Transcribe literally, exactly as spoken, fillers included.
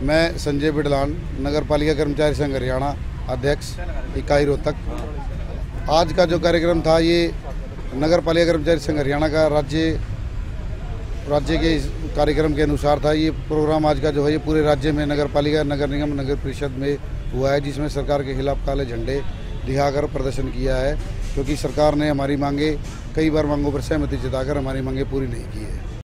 मैं संजय बिडलान, नगर पालिका कर्मचारी संघ हरियाणा अध्यक्ष इकाई रोहतक। आज का जो कार्यक्रम था ये नगर पालिका कर्मचारी संघ हरियाणा का राज्य राज्य के कार्यक्रम के अनुसार था। ये प्रोग्राम आज का जो है ये पूरे राज्य में नगर पालिका, नगर निगम, नगर परिषद में हुआ है, जिसमें सरकार के खिलाफ काले झंडे दिखाकर प्रदर्शन किया है, क्योंकि सरकार ने हमारी मांगे कई बार मांगों पर सहमति जताकर हमारी मांगे पूरी नहीं की है।